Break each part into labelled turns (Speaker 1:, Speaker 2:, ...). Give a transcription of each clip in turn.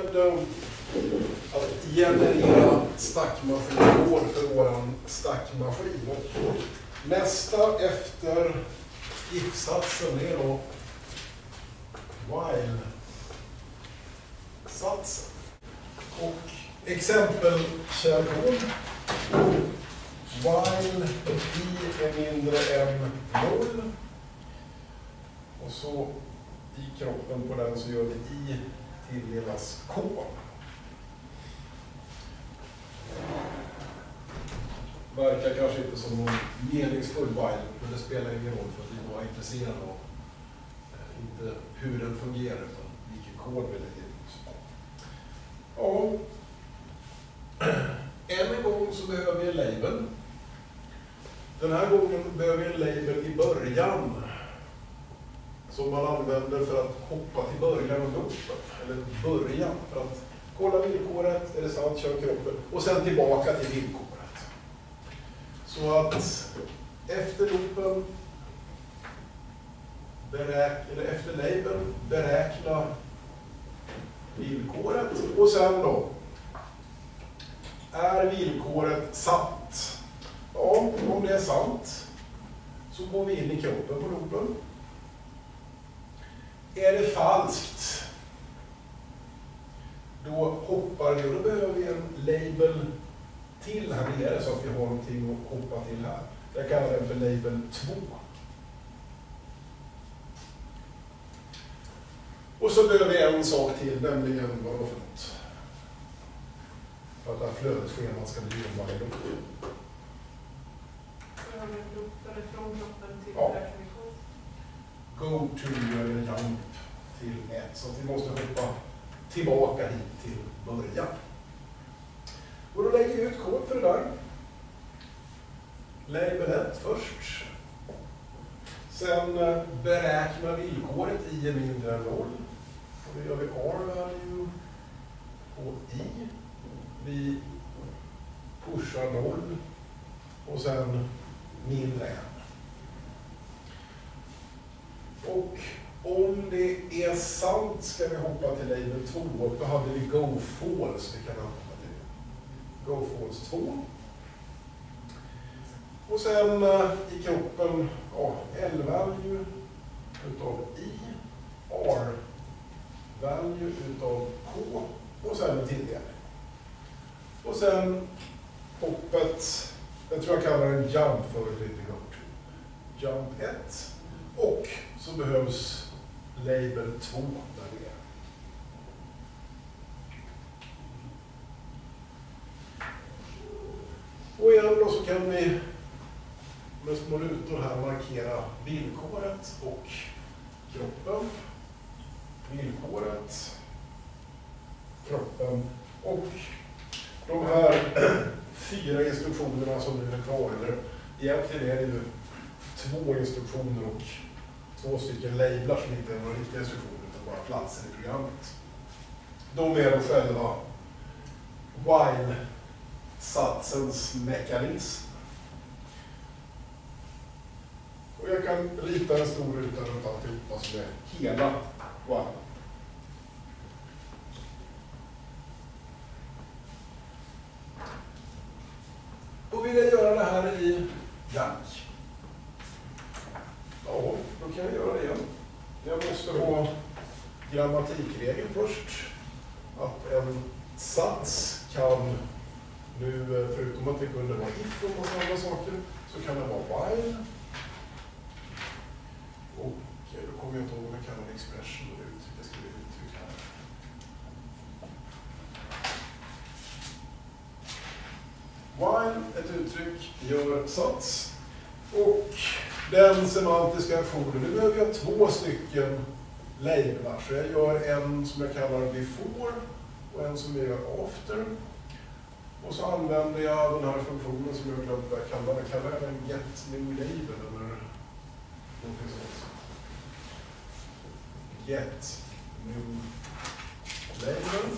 Speaker 1: med att generera stackmaskinkod för våran stackmaskin. Nästa efter if-satsen är då while-satsen. Och exempelkärnkod. While i är mindre än 0. Och så i kroppen på den så gör vi i tilldelas k. Verkar kanske inte som någon meningsfull while, men det spelar ingen roll för att vi var intresserade av inte hur den fungerar utan vilken kod vi lägger ut. Ja. Än en gång så behöver vi en label. Den här gången behöver vi en label i början som man använder för att hoppa till början av loopen, eller början, för att kolla villkoret, är det sant, kör kroppen, och sen tillbaka till villkoret. Så att efter loopen, eller efter labeln, beräkna villkoret, och sen då, är villkoret sant? Ja, om det är sant så går vi in i kroppen på loopen. Är det falskt, då hoppar vi, och då behöver vi en label till här nere så att vi har någonting att hoppa till här. Jag kallar den för label 2. Och så behöver vi en sak till, nämligen vad då för något. För att det här flödesschemat ska bli en varje loop.
Speaker 2: Eller från kroppen till
Speaker 1: beräkningskod. Go to eller jump till 1. Så att vi måste hoppa tillbaka hit till början. Och då lägger vi ut kod för det där. Label 1 först. Sen beräkna villkoret i är mindre än 0. Och då gör vi R-value på i. Vi pushar 0. Och sen mindre än. Och om det är sant ska vi hoppa till label 2. Och då hade vi go false. Vi kan hoppa till go false 2. Och sen i kroppen L-value utav i, R-value utav k och sen tilldelning. Och sen hoppet, jag tror jag kallar den jump för lite gott. Jump 1. Och så behövs label 2 där nere. Och igen då så kan vi med små rutor här markera villkoret och kroppen. Villkoret, kroppen och de här 4 instruktionerna som nu är kvar. Eller egentligen är det ju 2 instruktioner och 2 stycken lablar som inte är några riktiga instruktioner utan bara platser i programmet. De är då själva while-satsens mekanism. Och jag kan rita en stor ruta runt alltihopa som är hela while. Och vill jag göra det här i Jack? Ja, då kan jag göra det igen. Jag måste ha grammatikregeln först. Att en sats kan nu, förutom att det kunde vara if och massa andra saker, så kan det vara while. Och då kommer jag inte ihåg om jag kallar det expression och uttryck. Jag skriver uttryck här. While, ett uttryck, gör sats. Och den semantiska aktionen, nu behöver jag 2 stycken lablar. Så jag gör en som jag kallar before och en som jag gör after. Och så använder jag den här funktionen som jag glömt vad jag kallar den. Kallar jag den get new label eller någonting sånt. Get new label.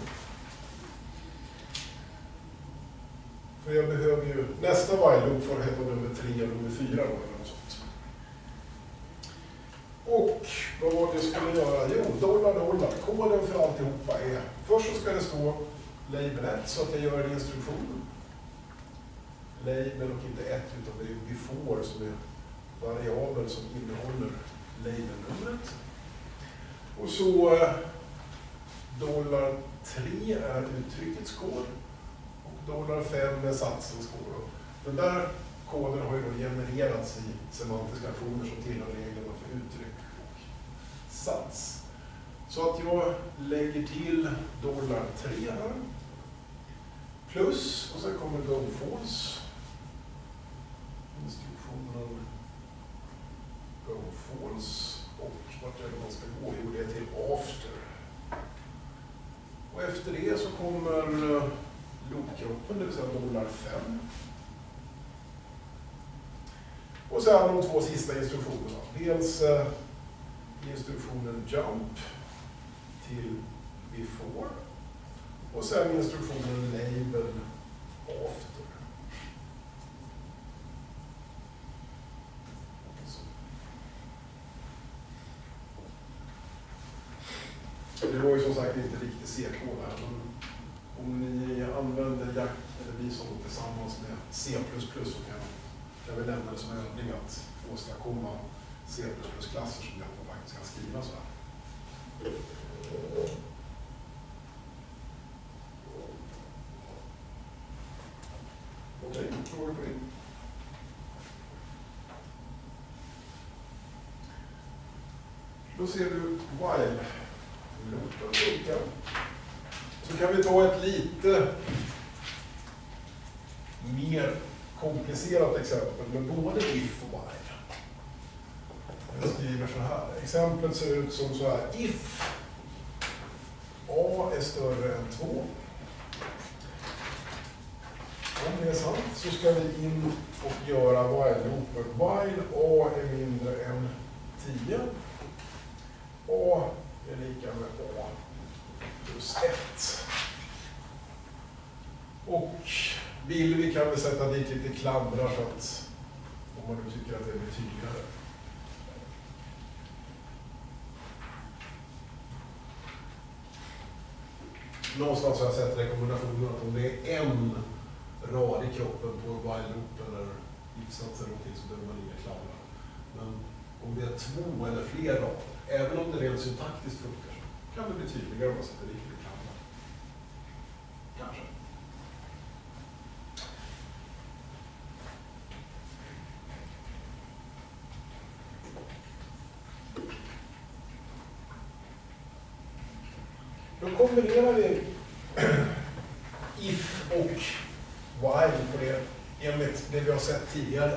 Speaker 1: För jag behöver ju, nästa while loop får heta nummer 3 och nummer 4 då, eller något sånt. Och vad var det jag skulle göra? Jo, dollar. Koden för alltihopa är, först så ska det stå label 1 så att jag gör en instruktion. Label och inte 1 utan det är before som är variabel som innehåller labelnumret. Och så $3 är uttryckets kod och $5 är satsens kod. Den där koden har ju då genererats i semantiska aktioner som tillhör reglerna för uttryck och sats. Så att jag lägger till $3 här. Plus, och sen kommer go false. Instruktionen go false. Och vart är det man ska gå? Jo, det är till after. Och efter det så kommer loopkroppen, det vill säga $5. Och sen de två sista instruktionerna. Dels instruktionen jump till before. Och sen instruktionen label after. Det var ju som sagt inte riktigt C-kod här, men om ni använder Jack eller Bison tillsammans med C++ så kan vi lämna det som övning att åstadkomma C++-klasser som gör att man faktiskt kan skriva så här. Okej, frågor på det? Då ser du while-loopen funkar. Så kan vi ta ett lite mer komplicerat exempel med både if och while. Jag skriver så här. Exemplet ser ut som så här. If A är större än 2. Om det är sant så ska vi in och göra while-loopen. While A är mindre än 10. A är lika med A plus 1. Och vill vi kan vi sätta dit lite kladdar så att om man nu tycker att det blir tydligare. Någonstans har jag sett rekommendationer att om det är en rad i kroppen på while-loop eller if-sats eller någonting så behöver man inga kladdar. Men om det är 2 eller fler rader, även om det rent syntaktiskt funkar, så kan det bli tydligare om man sätter riktigt kladdar. Kanske. Då kombinerar vi if och while på det enligt det vi har sett tidigare.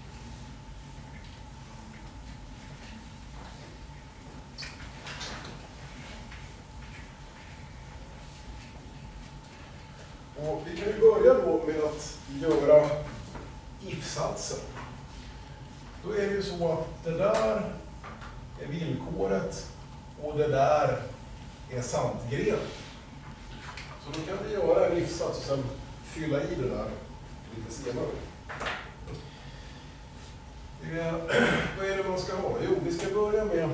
Speaker 1: Och vi kan ju börja då med att göra if-satsen. Då är det ju så att det där är villkoret och det där är sant-gren. Så då kan vi göra en if-sats och sen fylla i det där lite senare. Vad är det man ska ha? Jo, vi ska börja med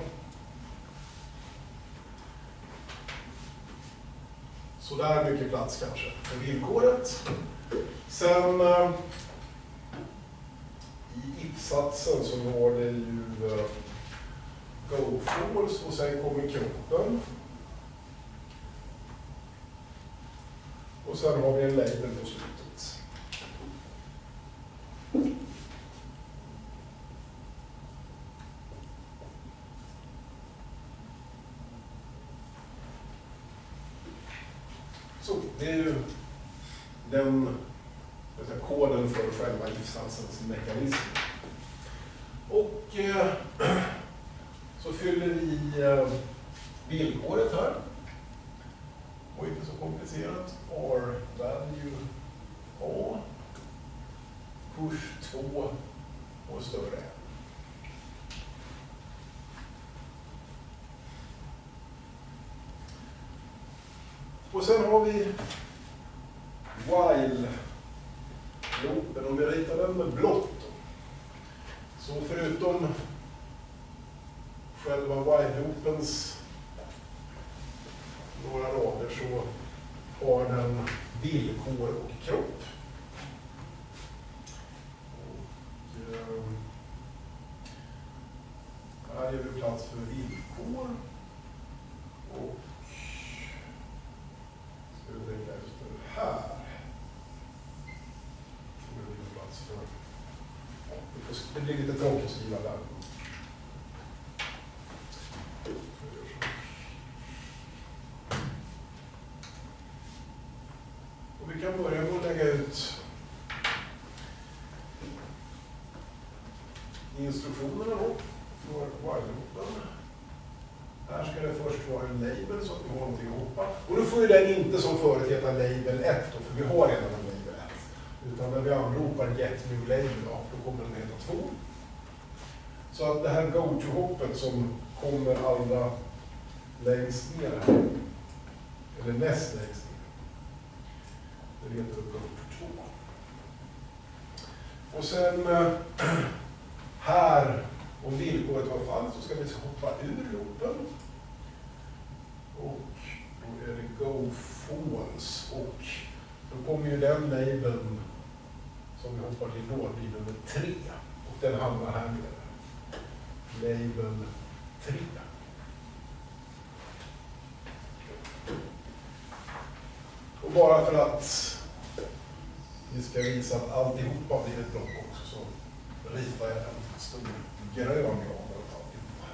Speaker 1: så där mycket plats kanske för villkoret. Sen i if-satsen så var det ju go false och sen kommer kroppen. Och sen har vi en label på slutet. Så, det är ju den koden för själva if-satsens mekanism. Och så fyller vi villkoret här. Och inte så komplicerat. R value A push 2 och större än. Och sen har vi while-loopen. Om vi ritar den med blått. Så förutom själva while-loopens några rader så har den villkor och kropp. Och, här ger vi plats för villkor. Och ska vi tänka efter här. Så blir det plats för... Det blir lite tråkigt att skriva där. Och vi kan börja med att lägga ut instruktionerna då för while-loopen. Här ska det först vara en label så att vi har någonting att hoppa. Och då får ju den inte som förut heta label 1 då, för vi har redan en label 1. Utan när vi anropar get new label då kommer den heta 2. Så att det här go-to-hoppet som kommer allra längst ner här, eller näst längst ner, det heter go-to 2. Och sen här, om villkoret var falskt, så ska vi hoppa ur loopen. Och då är det go false. Och då kommer ju den labeln som vi hoppar till då blir nummer 3. Och den hamnar här nere. Label 3. Och bara för att vi ska visa att alltihopa blir ett block också så ritar jag en stor grön grad av alltihopa.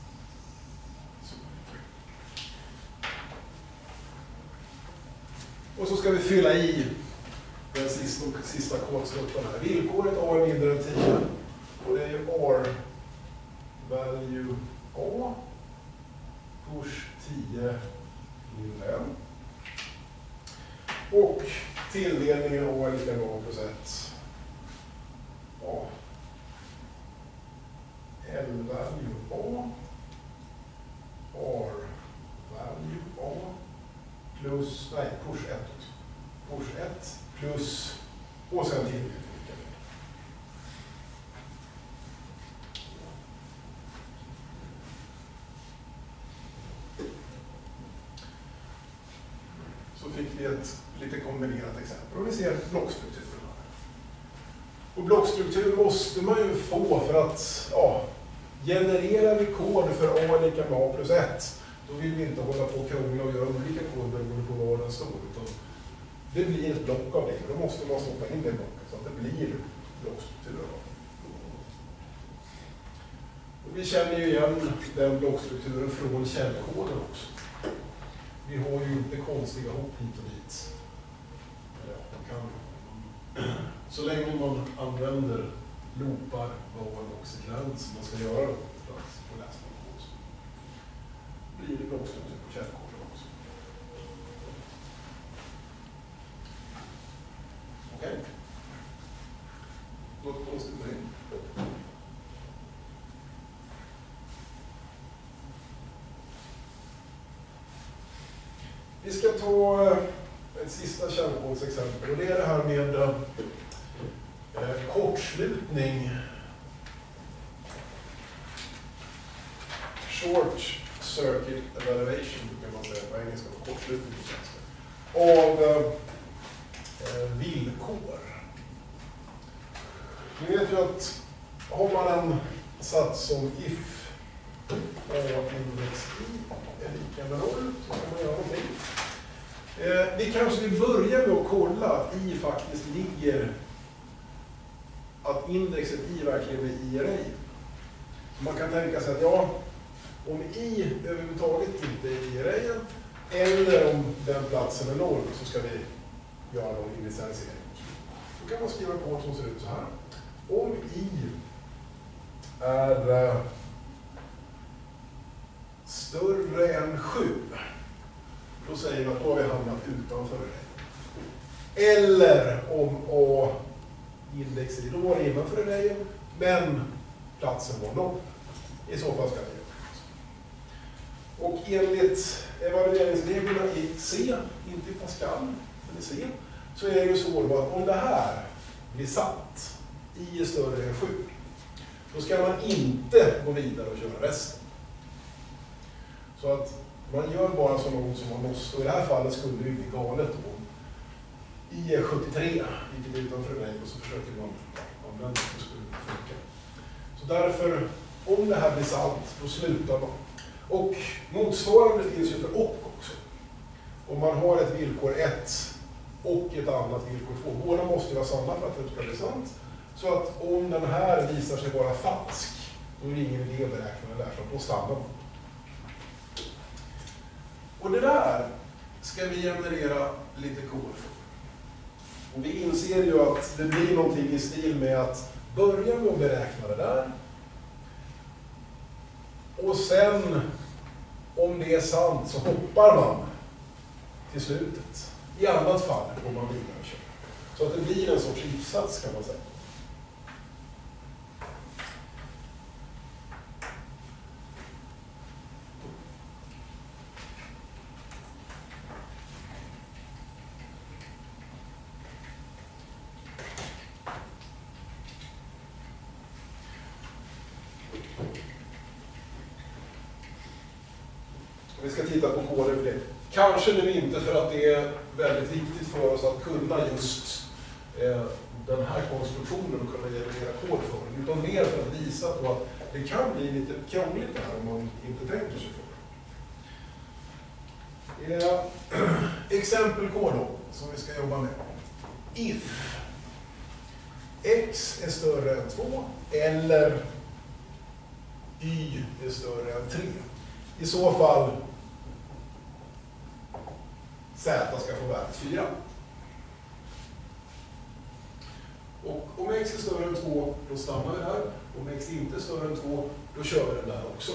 Speaker 1: Och så ska vi fylla i den sista kodsnuttan här. Villkoret A är mindre än 10. Och det är ju R value A push 10 in 1. Och tilldelningen A är lika med A plus 1. A. L value A. R value A. Plus, nej, push 1 också. Push 1 plus, och sen tilldelningen. Så fick vi ett lite kombinerat exempel. Och vi ser blockstrukturen här. Och blockstruktur måste man ju få för att, ja, genererar vi kod för A är lika med A plus 1, då vill vi inte hålla på och krångla och göra olika kod beroende på var den står. Utan det blir ett block av det, och då måste man stoppa in det blocket så att det blir blockstrukturen. Och vi känner ju igen den blockstrukturen från källkoden också. Vi har ju inte konstiga hopp hit och dit. Så länge man använder loopar, val och sekvens man ska göra för att få läsa kod så blir det blockstruktur på källkoden också. Okej. Något konstigt med det? Vi ska ta ett sista källkodsexempel och det är det här med kortslutning. Short circuit evaluation kan man säga på engelska, kortslutning på svenska, av villkor. Ni vet ju att har man en sats som if A index i är lika med 0 så kan man göra någonting. Vi kanske vill börja med att kolla att i faktiskt ligger, att indexet i verkligen är i eller ej. Så man kan tänka sig att ja, om i överhuvudtaget inte är i eller ej, eller om den platsen är 0 så ska vi göra någon initialisering. Då kan man skriva kod som ser ut så här. Om i är större än 7, då säger vi att då har vi hamnat utanför det. Eller om A index i då var innanför det, men platsen var 0. I så fall ska vi göra det. Och enligt evalueringsreglerna i C, inte i Pascal, men i C, så är det ju så att om det här blir sant, i är större än 7, då ska man inte gå vidare och köra resten. Så att man gör bara så långt som man måste. Och i det här fallet skulle det bli galet då. I 73, vilket är utanför mig, och så försöker man använda det så skulle det funka. Så därför, om det här blir sant, då slutar man. Och motsvarande finns ju för och också. Om man har ett villkor 1 och ett annat villkor 2. Båda måste ju vara sanna för att det ska bli sant. Så att om den här visar sig vara falsk, då är det ingen idé att beräkna det där, så då stannar man. Och det där ska vi generera lite kod för. Och vi inser ju att det blir någonting i stil med att börja med att beräkna det där. Och sen, om det är sant, så hoppar man till slutet. I annat fall går man vidare och kör. Så att det blir en sorts if-sats kan man säga. Vi ska titta på koden för det. Kanske nu inte för att det är väldigt viktigt för oss att kunna just den här konstruktionen och kunna generera kod för den, utan mer för att visa på att det kan bli lite krångligt det här om man inte tänker sig för. Exempelkod då, som vi ska jobba med. If x är större än 2 eller y är större än 3. I så fall z ska få värdet 4. Och om x är större än 2, då stannar vi där. Om x inte är större än 2, då kör vi den där också.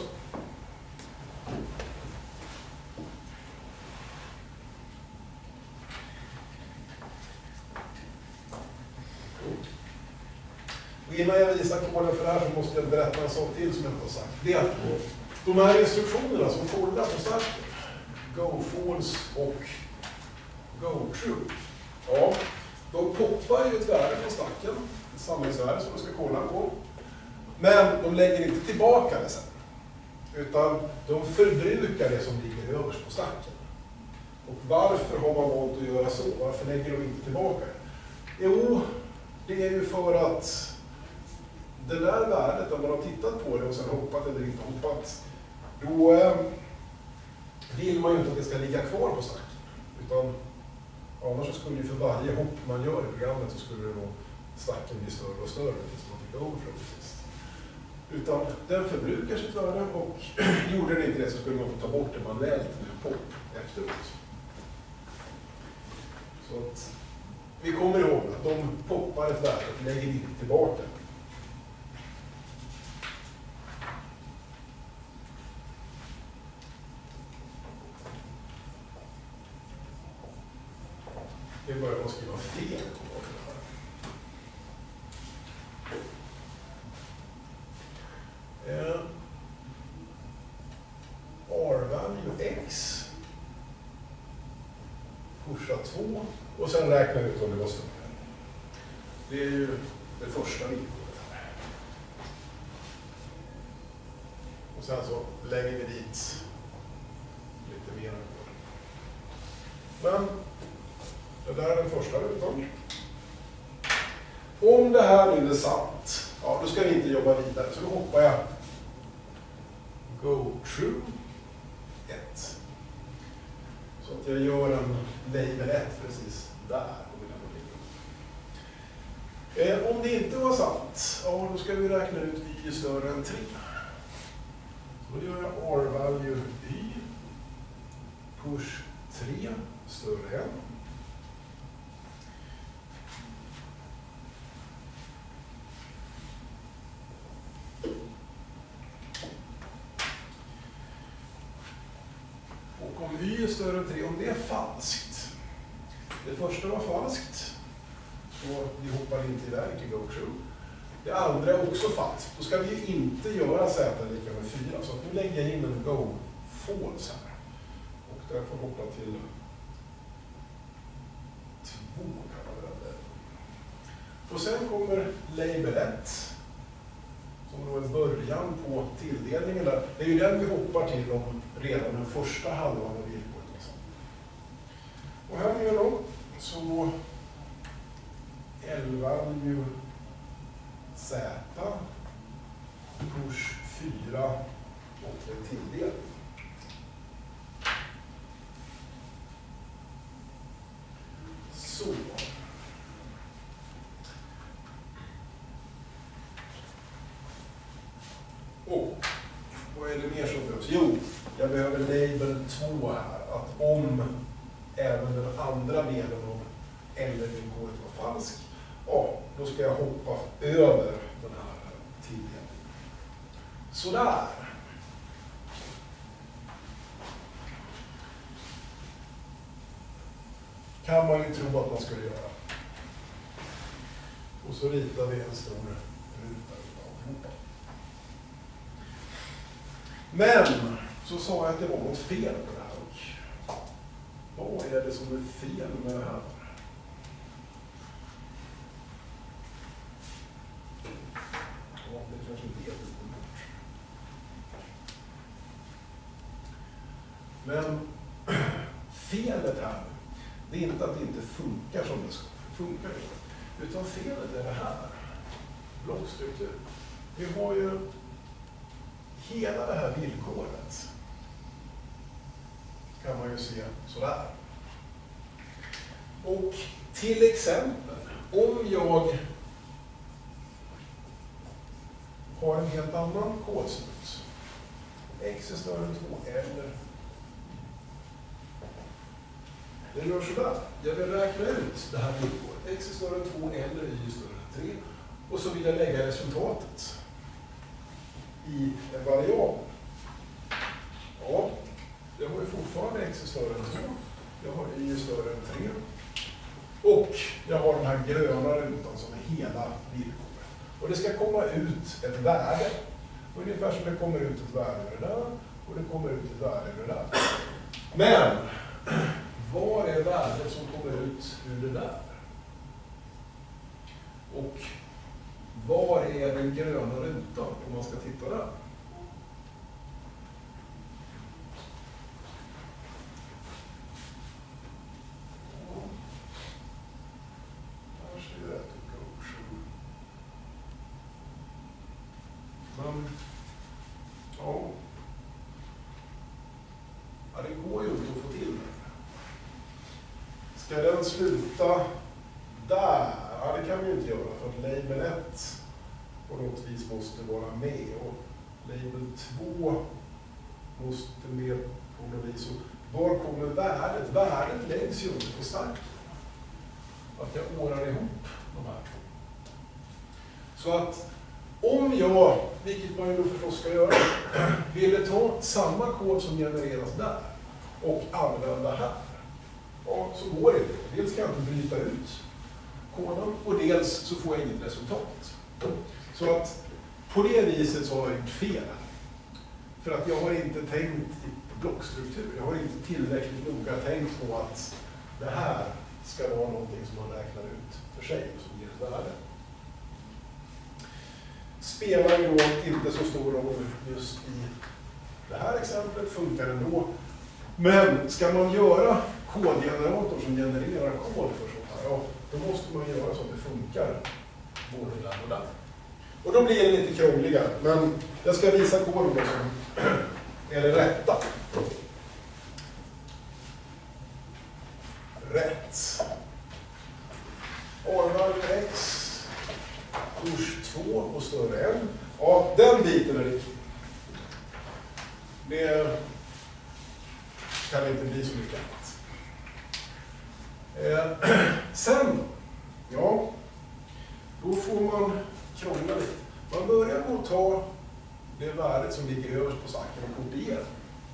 Speaker 1: Och innan jag visar koden för det här så måste jag berätta en sak till som jag inte har sagt. Det är att de här instruktionerna som fordras på starten, go false och go true, ja, de poppar ju ett värde från stacken, ett samlingsvärde som man ska kolla på. Men de lägger inte tillbaka det sen, utan de förbrukar det som ligger överst på stacken. Och varför har man valt att göra så? Varför lägger de inte tillbaka det? Jo, det är ju för att det där värdet, om man har tittat på det och sen hoppat eller inte hoppat, då vill man ju inte att det ska ligga kvar på stacken. Utan annars så skulle ju för varje hopp man gör i programmet så skulle det då stacken bli större och större tills man fick overflow sist. Utan den förbrukar sitt värde och gjorde den inte det så skulle man få ta bort det manuellt med pop efteråt. Så att vi kommer ihåg att de poppar ett värde och lägger inte tillbaka. Vi börjar med att skriva fel. R-value x pusha 2 och sen räkna ut om det var större. Det är ju det första villkoret här. Och sen så lägger vi dit lite mer. Men det där är den första rutan. Om det här nu är sant, ja, då ska vi inte jobba vidare. Så då hoppar jag go true 1. Så att jag gör en label 1 precis där. Om det inte var sant, ja, då ska vi räkna ut y är större än 3. Så då gör jag r-value y push 3 större än. Och om y är större än 3, om det är falskt. Det första var falskt. Så vi hoppar inte i där, inte go true. Det andra är också falskt. Då ska vi inte göra z lika med 4. Så nu lägger jag in en go false här. Och där får hoppa till 2 kan man väl. Och sen kommer label 1. som då är början på tilldelningen där. Det är ju den vi hoppar till om redan den första halvan av villkoret. Liksom. Och här nere då, så L-value Z push 4 och en tilldelning. Så. Och vad är det mer som behövs? Jo, jag behöver label 2 här. Att om även den andra delen av eller-villkoret var falsk, ja, då ska jag hoppa över den här tilldelningen. Sådär. Kan man ju tro att man skulle göra. Och så ritar vi en stor ruta utav alltihopa. Men så sa jag att det var något fel på det här. Och vad är det som är fel med det här? Ja, det kanske inte är helt uppenbart. Men felet här, det är inte att det inte funkar som det ska. Funkar det. Utan felet är det här. Blockstruktur. Vi har ju hela det här villkoret. Kan man ju se sådär. Och till exempel, om jag har en helt annan kodsnutt. X är större än 2 eller det gör sådär. Jag vill räkna ut det här villkoret. X är större än 2 eller Y är större än 3. Och så vill jag lägga resultatet i en variabel. Ja, jag har ju fortfarande X är större än 2. Jag har Y är större än 3. Och jag har den här gröna rutan som är hela villkoret. Och det ska komma ut ett värde. Ungefär som det kommer ut ett värde ur det där. Och det kommer ut ett värde ur det där. Men var är värdet som kommer ut ur det där? Och var är den gröna rutan om man ska titta där? Här ser det rätt ut. Men, ja. Ja, det går ju inte att få till det. Ska den sluta där? Ja, det kan vi ju inte göra för att label 1 på något vis måste vara med och label 2 måste med på något vis. Och var kommer värdet? Värdet läggs ju inte på stacken. Att jag ordnar ihop de här två. Så att om jag, vilket man ju då förstås ska göra, ville ta samma kod som genereras där och använda här. Ja, så går det inte. Dels kan jag inte bryta ut koden och dels så får jag inget resultat. Så att på det viset så har jag gjort fel. För att jag har inte tänkt i blockstruktur. Jag har inte tillräckligt noga tänkt på att det här ska vara någonting som man räknar ut för sig och som ger ett värde. Spelar ju då inte så stor roll just i det här exemplet, funkar ändå. Men ska man göra kodgenerator som genererar kod för sånt här, ja, då måste man göra så att det funkar både där och där. Och då blir det lite krångligare, men jag ska visa koden då som är det rätta. Rätt. Arvalue X, kurs 2 och större än. Ja, den biten är riktig. Det kan inte bli så mycket annat. Sen, ja, då får man krångla lite. Man börjar med att ta det värdet som ligger överst på stacken och kopiera.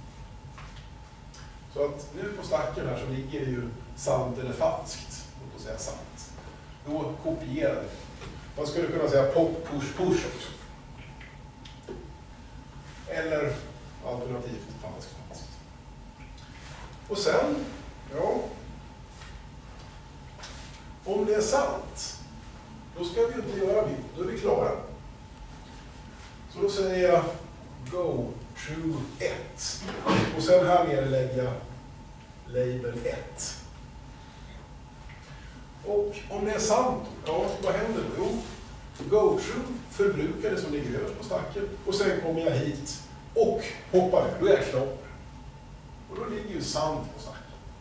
Speaker 1: Så att nu på stacken här så ligger det ju sant eller falskt. Låt oss säga sant. Då kopierar det. Man skulle kunna säga pop, push, push också. Eller alternativt falskt, falskt. Och sen, ja, om det är sant, då ska vi inte göra det. Då är vi klara. Så då säger jag go to 1. Och sen här nere lägger jag label 1. Och om det är sant, ja, vad händer då? Jo, go to förbrukar det som ligger överst på stacken. Och sen kommer jag hit och hoppar ner. Då är jag klar. Och då ligger ju sant på stacken.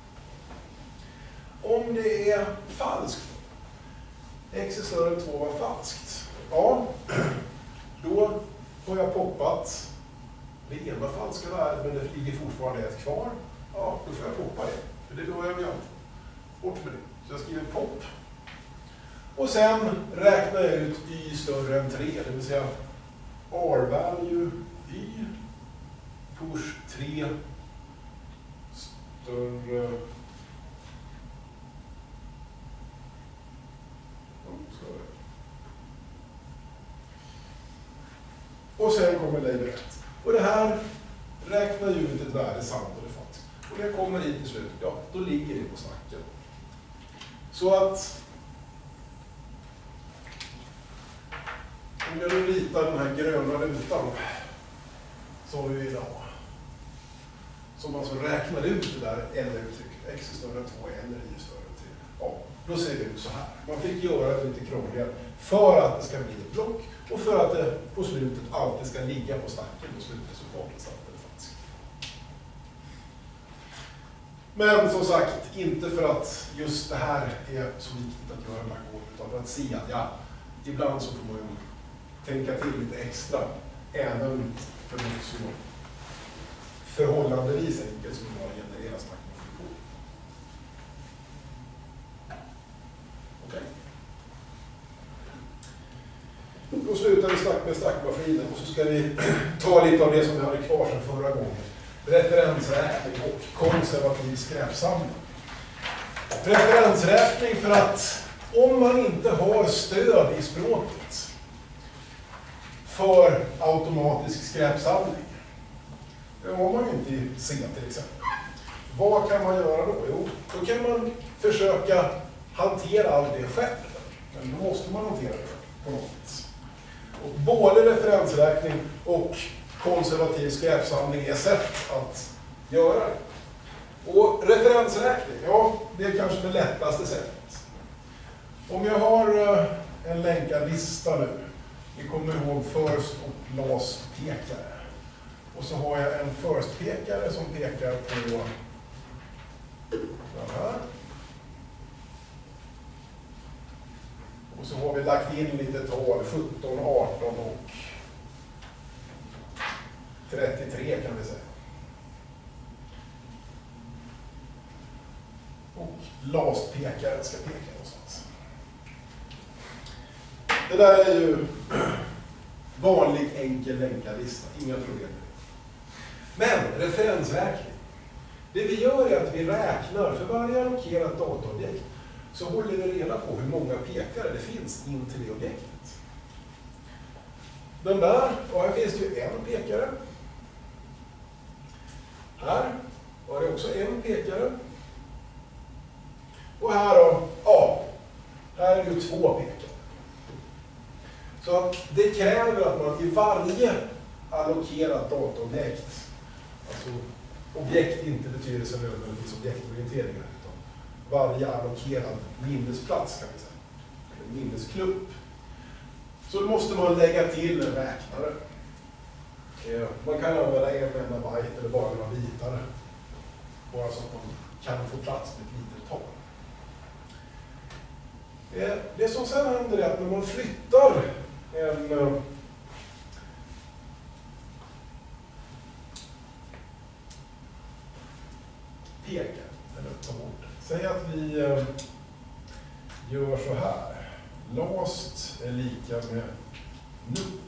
Speaker 1: Om det är falskt, x är större än 2 var falskt, ja, då har jag poppat det ena falska värdet, men det ligger fortfarande ett kvar. Ja, då får jag poppa det, för det behöver jag inte. Bort med det. Så jag skriver pop. Och sen räknar jag ut y större än 3, det vill säga r-value y push 3 större. Och sen kommer label 1. Och det här räknar ju ut ett värde sant eller falskt. Och när jag kommer hit till slutet, ja, då ligger det på stacken. Så att om jag nu ritar den här gröna rutan som vi vill ha, som alltså räknar ut det där eller-uttrycket, x är större än 2 eller y är större än 3. Ja, då ser det ut så här. Man fick göra det lite krångligare för att det ska bli ett block och för att det på slutet alltid ska ligga på stacken och slutresultatet sant eller falskt. Men som sagt, inte för att just det här är så viktigt att göra den här koden, utan för att se att ja, ibland så får man ju tänka till lite extra, även för något så förhållandevis enkelt som bara generera stackmodifikation. Okej. Då slutar vi med stackmaskinen och så ska vi ta lite av det som vi hade kvar sedan förra gången. Referensräkning och konservativ skräpsamling. Referensräkning för att om man inte har stöd i språket för automatisk skräpsamling, det har man ju inte i C till exempel. Vad kan man göra då? Jo, då kan man försöka hantera allt det själv. Men då måste man hantera det på något vis. Och både referensräkning och konservativ skräpsamling är sätt att göra det. Och referensräkning, ja, det är kanske det lättaste sättet. Om jag har en länkad lista nu, vi kommer ihåg first och last pekare. Och så har jag en first-pekare som pekar på den här. Och så har vi lagt in lite tal, 17, 18 och 33 kan vi säga. Och last-pekaren ska peka någonstans. Det där är ju vanlig enkel länkad lista, inga problem med det. Men referensräkning. Det vi gör är att vi räknar för varje allokerat dataobjekt så håller vi reda på hur många pekare det finns in till det objektet. Den där, och här finns det ju en pekare. Här var det också en pekare. Och här då, ja, här är det ju 2 pekare. Så det kräver att man i varje allokerat dataobjekt, alltså objekt inte betyder så nödvändigtvis objektorienteringar, utan varje allokerad minnesplats kan vi säga, eller minnesklubb, så måste man lägga till en räknare. Man kan använda en enda byte eller bara några bitar, bara så att man kan få plats med ett litet tal. Det som sen händer är att när man flyttar en pekar, eller tar bort det. Säg att vi gör så här. Last är lika med null.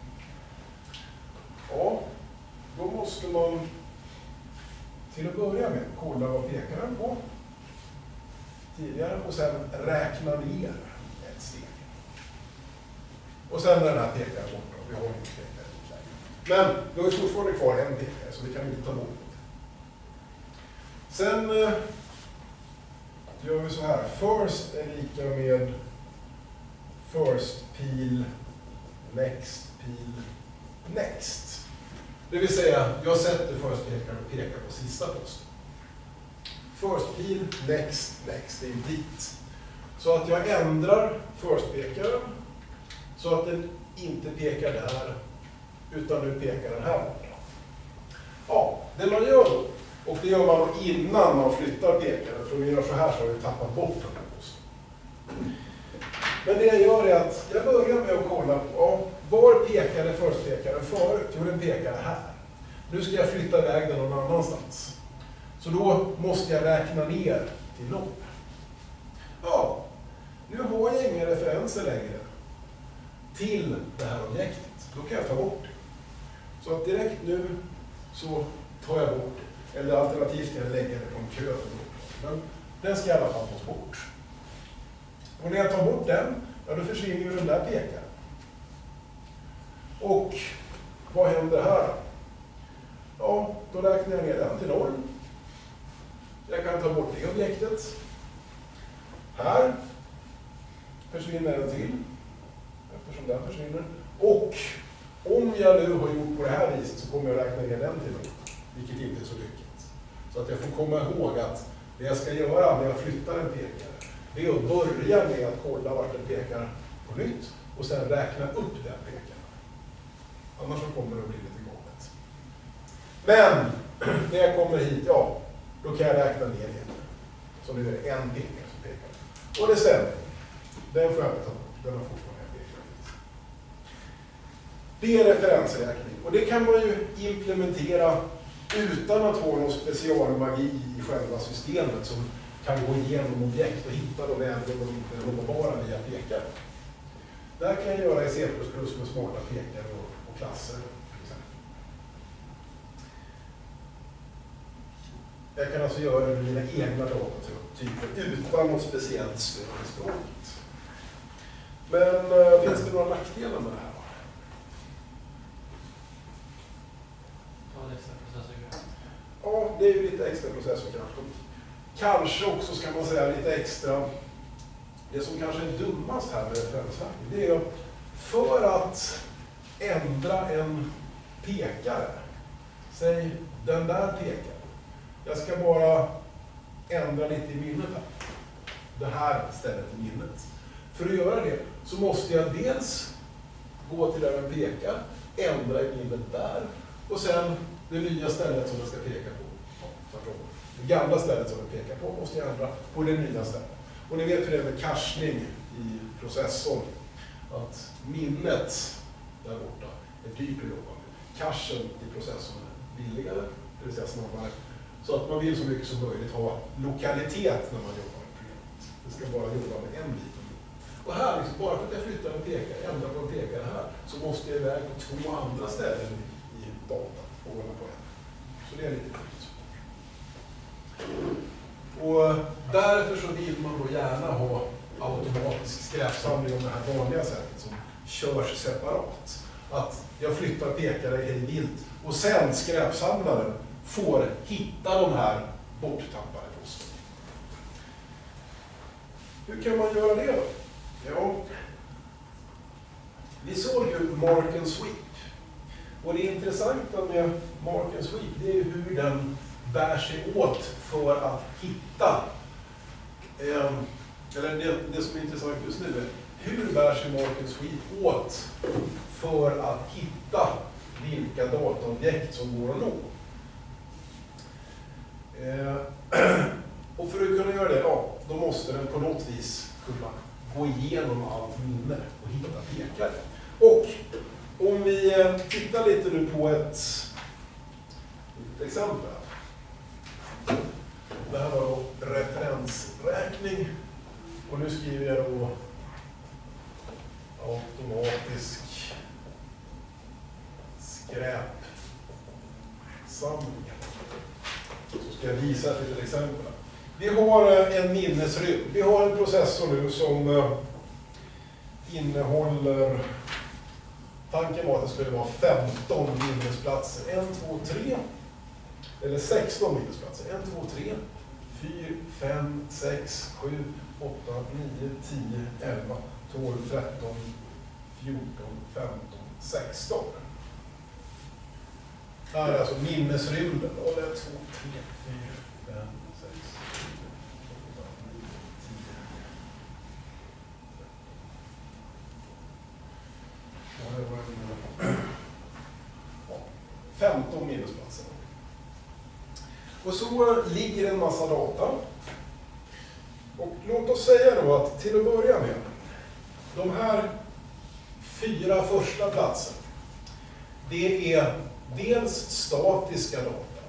Speaker 1: Ja, då måste man till att börja med kolla vad pekaren på tidigare och sen räkna ner ett steg. Och sen när den här pekaren borta, vi har inte pekare längre. Men vi har fortfarande kvar en pekare så vi kan inte ta bort det. Sen gör vi så här. First är lika med first pil, next pil, next. Det vill säga, jag sätter first-pekaren och pekar på sista posten. First pin, next, next, det är dit. Så att jag ändrar first-pekaren så att den inte pekar där, utan nu pekar den här borta. Ja, det man gör då, och det gör man innan man flyttar pekaren, för om vi gör så här så har vi tappat bort den här posten. Men det jag gör är att jag börjar med att kolla på var pekade first-pekaren förut? Jo, den pekade här. Nu ska jag flytta iväg den någon annanstans. Så då måste jag räkna ner till 0. Ja, nu har jag inga referenser längre till det här objektet. Då kan jag ta bort det. Så att direkt nu så tar jag bort det. Eller alternativt kan jag lägga det på en kö. Men den ska i alla fall tas bort. Och när jag tar bort den, ja, då försvinner ju den där pekaren. Och vad händer här? Ja, då räknar jag ner den till 0. Jag kan ta bort det objektet. Här försvinner den till, eftersom den försvinner. Och om jag nu har gjort på det här viset så kommer jag räkna ner den till 0, vilket inte är så lyckat. Så att jag får komma ihåg att det jag ska göra när jag flyttar en pekare, det är att börja med att kolla vart den pekar på nytt och sen räkna upp den pekaren. Annars så kommer det att bli lite galet. Men när jag kommer hit, ja, då kan jag räkna ner igen. Så nu är det en pekare som pekar. Och det stämmer. Den får jag inte ta bort. Den har fortfarande en pekare. Det är referensräkning. Och det kan man ju implementera utan att ha någon specialmagi i själva systemet som kan gå igenom objekt och hitta dem även om de inte når bara via pekare. Det här kan jag göra i C++ med smarta pekare och klasser. Jag kan alltså göra det med mina egna datatyper utan något speciellt stöd i språket. Men finns det några nackdelar med det här? Ja, det är ju lite extra processorkraft. Kanske också, ska man säga, lite extra. Det som kanske är dummast här med referensräkning, det är för att ändra en pekare. Säg den där pekaren. Jag ska bara ändra lite i minnet här. Det här stället i minnet. För att göra det så måste jag dels gå till där den pekar, ändra i minnet där och sen det nya stället som jag ska peka på. Det gamla stället som jag pekar på måste jag ändra på det nya stället. Och ni vet hur det är med cachning i processorn. Att minnet där borta är dyrt att jobba med. Cachen i processorn är billigare, det vill säga snabbare. Så att man vill så mycket som möjligt ha lokalitet när man jobbar med programmet. Det ska bara jobba med en bit. Och här, liksom, bara för att jag flyttar en pekare, ändrar på en pekare här, så måste jag iväg på 2 andra ställen i datan och hålla på en. Så det är lite sjukt. Och därför så vill man då gärna ha automatisk skräpsamling om det här vanliga sättet som körs separat. Att jag flyttar pekare hej vilt och sen skräpsamlaren får hitta de här borttappade posterna. Hur kan man göra det då? Ja, vi såg ju mark and sweep. Och det intressanta med mark and sweep, det är ju hur den bär sig åt för att hitta. Eller det som är intressant just nu är hur bär sig mark and sweep åt för att hitta vilka dataobjekt som går att nå. Och för att kunna göra det, ja, då måste den på något vis kunna gå igenom allt minne och hitta pekare. Och om vi tittar lite nu på ett exempel. Det här var då referensräkning. Och nu skriver jag då automatisk skräpsamling. Så ska jag visa ett litet exempel. Vi har en minnesrymd. Vi har en processor nu som innehåller, tanken var att det skulle vara 15 minnesplatser. 1, 2, 3. Eller 16 minnesplatser. 1, 2, 3, 4, 5, 6, 7, 8, 9, 10, 11, 12, 13, 14, 15, 16. Det här är alltså minnesrymden. 1, 2, 3, 4, 5, 6, 7, 8, 9, 10. 15 minusplatser. Och så ligger en massa data. Och låt oss säga då att till att börja med, de här 4 första platserna, det är dels statiska data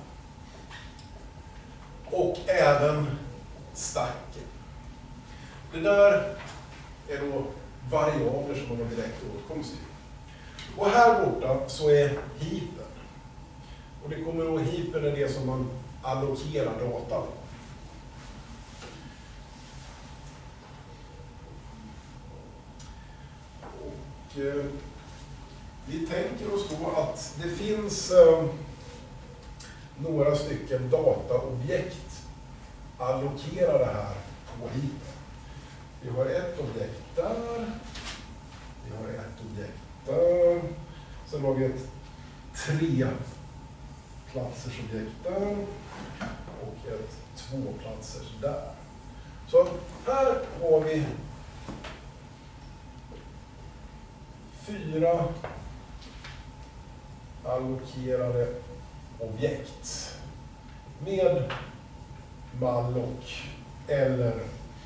Speaker 1: och även stacken. Det där är då variabler som man har direkt åtkomst till. Och här borta så är heapen. Och det kommer då, heapen är det som man allokerar data på. Och vi tänker oss då att det finns några stycken dataobjekt allokerade här på heapen. Vi har ett objekt där, vi har ett objekt där, sen har vi ett 3 platsers objekt där och ett 2 platsers där. Så här har vi 4 allokerade objekt med malloc eller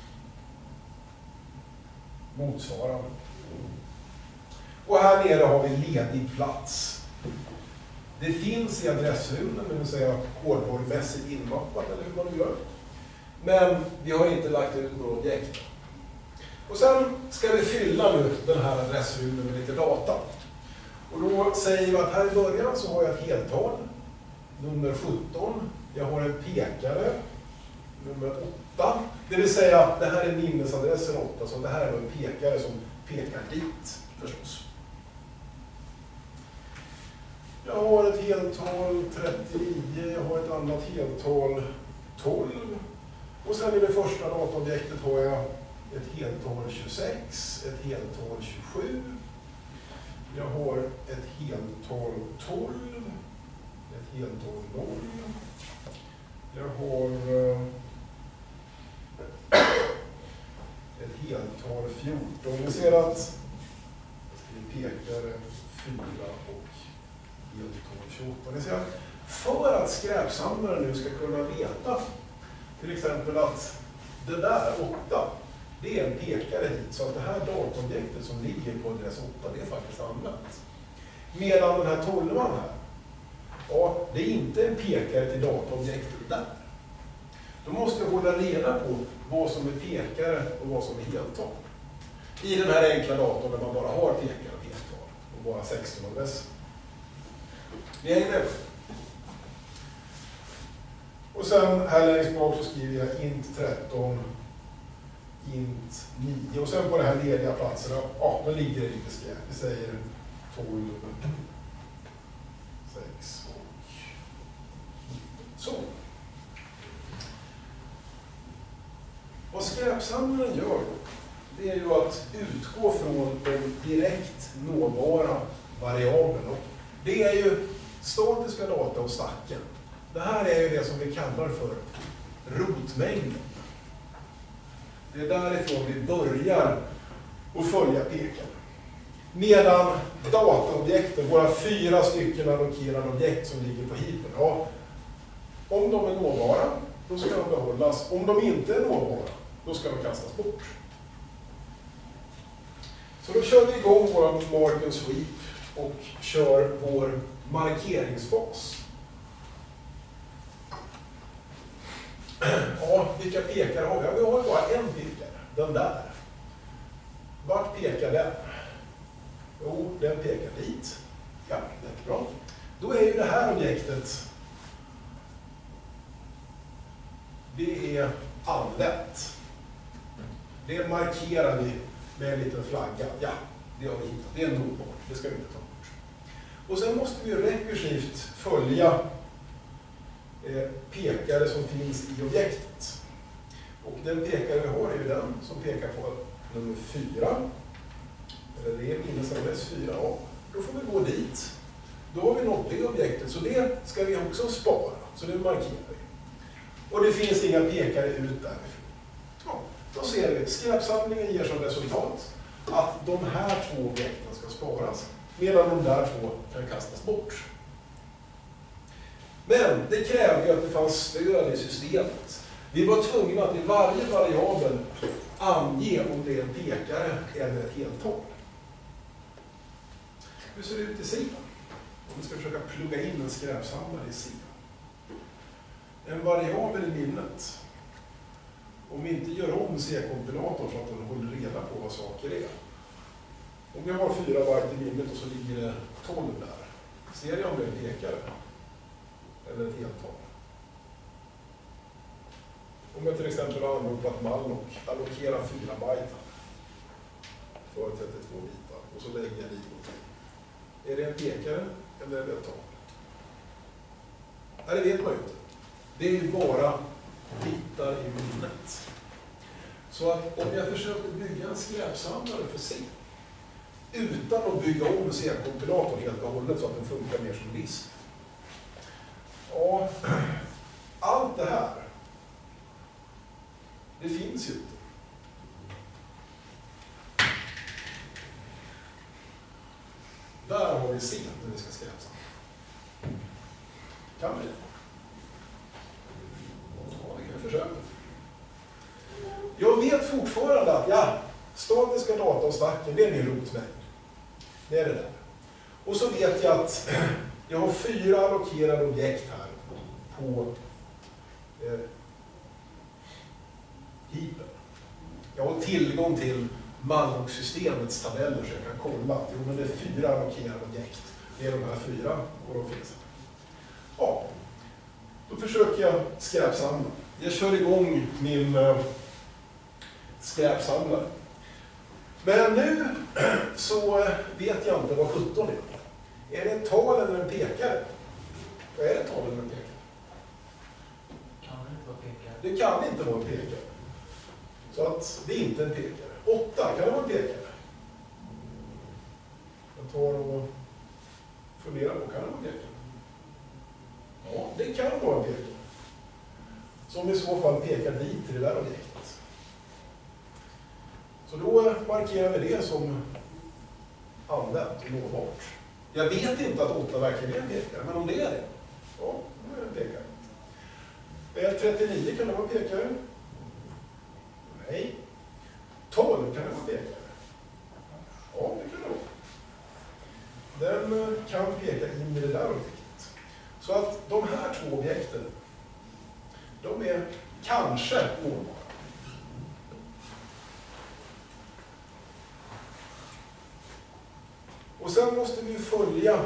Speaker 1: motsvarande. Och här nere har vi ledig plats. Det finns i adressrymden, det vill säga hårdvarumässigt inmappat eller hur man nu gör. Men vi har inte lagt ut några objekt. Och sen ska vi fylla nu den här adressrymden med lite data. Och då säger vi att här i början så har jag ett heltal, nummer 17. Jag har en pekare, nummer 8. Det vill säga, det här är minnesadressen 8, så det här är en pekare som pekar dit förstås. Jag har ett heltal 39, jag har ett annat heltal 12. Och sen i det första dataobjektet har jag ett heltal 26, ett heltal 27. Jag har ett heltal 12, ett heltal 0. Jag har ett heltal 14. Vi ser att vi pekar 4 och heltal 28. Ni ser att för att skräpsamlaren nu ska kunna veta till exempel att det där 8, det är en pekare hit, så att det här dataobjektet som ligger på adress 8, det är faktiskt använt. Medan den här 12an här, ja, det är inte en pekare till dataobjektet där. Då måste jag hålla reda på vad som är pekare och vad som är heltal. I den här enkla datorn där man bara har pekare och heltal och bara 16 adresser. Vi är inne. Och sen här längst bak så skriver jag int 13, int 9. Och sen på de här lediga platserna, ja, då ligger det lite skräp. Vi säger 12, 6 och så. Vad skräpsamlaren gör, det är ju att utgå från de direkt nåbara variablerna. Det är ju statiska data och stacken. Det här är ju det som vi kallar för rotmängden. Det är därifrån vi börjar att följa pekaren. Medan dataobjekten, våra 4 stycken allokerade objekt som ligger på heapen, ja, om de är nåbara, då ska de behållas. Om de inte är nåbara, då ska de kastas bort. Så då kör vi igång vår mark and sweep och kör vår markeringsfas. Ja, vilka pekare har vi? Ja, vi har bara en pekare, den där. Vart pekar den? Jo, den pekar dit. Ja, jättebra. Då är ju det här objektet, det är använt. Det markerar vi med en liten flagga. Ja, det har vi hittat. Det är nåbart. Det ska vi inte ta bort. Och sen måste vi rekursivt följa pekare som finns i objektet. Och den pekare vi har är ju den som pekar på nummer 4. Eller det är minnesadress 4. Ja, då får vi gå dit. då har vi nått det objektet, så det ska vi också spara. Så det markerar vi. Och det finns inga pekare ut därifrån. Ja, då ser vi, skräpsamlingen ger som resultat att de här två objekten ska sparas, medan de där två kan kastas bort. Men det krävde ju att det fanns stöd i systemet. Vi var tvungna att i varje variabel ange om det är en pekare eller ett heltal. Hur ser det ut i C? Om vi ska försöka plugga in en skräpsamlare i C. En variabel i minnet. Om vi inte gör om C-kompilatorn så att den håller reda på vad saker är. Om jag har 4 byte i minnet och så ligger det 12 där. Ser jag om det är en pekare? Eller ett heltal? Om jag till exempel har anropat malloc, allokera 4 byte för 32 bitar och så lägger jag dit någonting. Är det en pekare eller är det ett tal? Nej, det vet man ju inte. Det är ju bara bitar i minnet. Så att om jag försöker bygga en skräpsamlare för C utan att bygga om C-kompilatorn helt och hållet så att den funkar mer som list. Ja, allt det här, det finns ju inte. Där har vi C när vi ska skräpsamla. Kan vi? Ja, det kan vi försöka. Jag vet fortfarande att statiska data och stacken, det är min rotmängd. Det är det där. Och så vet jag att jag har 4 allokerade objekt här på heapen. Jag har tillgång till malloc-systemets tabeller så jag kan kolla att det är 4 allokerade objekt. Det är de här 4 och de finns. Ja, då försöker jag skräpsamla. Jag kör igång min skräpsamlare. Men nu så vet jag inte vad 17 är. Är det ett tal eller en pekare? Vad är det ett tal eller en pekare?
Speaker 3: Kan det inte vara pekare?
Speaker 1: Det kan inte vara en pekare. Så att det är inte en pekare. 8, kan det vara en pekare? Jag tar och funderar på, kan det vara en pekare? Ja, det kan vara en pekare. Som i så fall pekar dit till det där objektet. Så då markerar vi det som använt och nåbart. Jag vet inte att 8 verkligen är en pekare, men om det är det, ja, då är det en pekare. 39, kan det vara en pekare? Nej. 12, kan det vara en pekare? Ja, det kan det vara. Den kan peka in i det där objektet. Så att de här 2 objekten, de är kanske nåbara. Och sen måste vi följa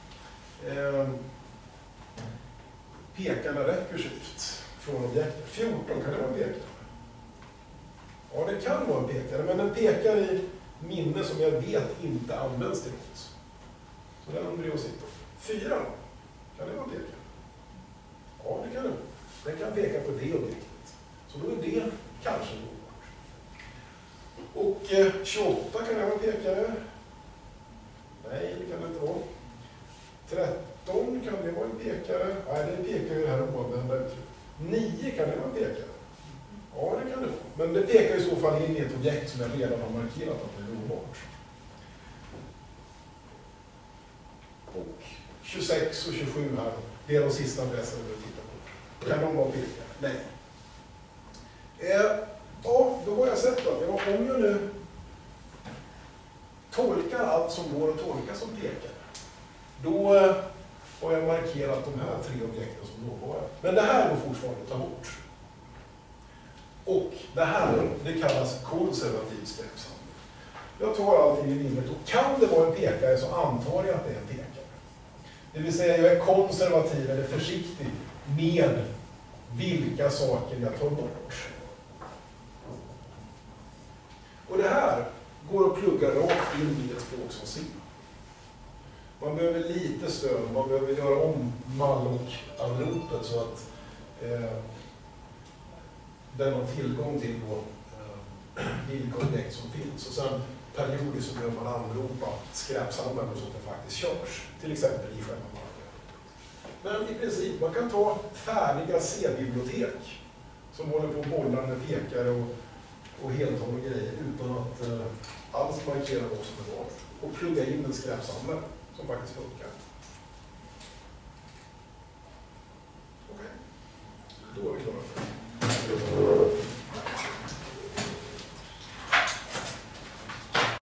Speaker 1: pekarna rekursivt från objektet. 14, kan det vara en pekare? Ja, det kan vara en pekare, men den pekar i minne som jag vet inte används till något. Så den blir oss inte. 4 då? Kan det vara en pekare? Ja, det kan det vara. Den kan peka på det objektet. Så då är det kanske något. Och 28, kan det vara en pekare? Nej, det kan det inte vara. 13, kan det vara en pekare? Nej, det pekar ju det här oanvända uttrycket. 9, kan det vara en pekare? Ja, det kan det vara. Men det pekar i så fall in i ett objekt som jag redan har markerat att det är nåbart. Och 26 och 27 här, det är de sista adresserna vi tittar på. Kan de vara pekare? Nej. Ja, då har jag sett att om jag nu tolkar allt som går att tolka som pekare, då har jag markerat de här 3 objekten som nåbara. Men det här går fortfarande att ta bort. Och det här, det kallas konservativ skräpsamling. Jag tar allting i minnet och kan det vara en pekare så antar jag att det är en pekare. Det vill säga jag är konservativ eller försiktig med vilka saker jag tar bort. Och det här går att plugga rakt in i ett språk som C. Man behöver lite stöd, man behöver göra om malloc-anropet så att den har tillgång till vilka objekt som finns. Och sen periodiskt så behöver man anropa skräpsamlare så att det faktiskt körs. Till exempel i själva marken. Men i princip, man kan ta färdiga C-bibliotek som håller på och bollar med pekare och heltal och grejer utan att alls markera vad som är vad. Och plugga in en skräpsamlare som faktiskt funkar. Okej. Då är vi klara för det.